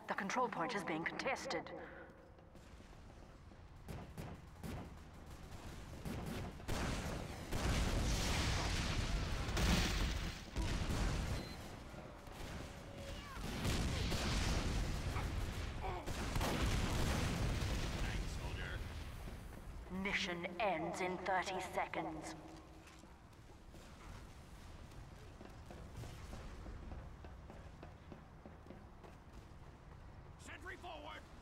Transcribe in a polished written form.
The control point is being contested. Mission ends in 30 seconds. Sentry forward!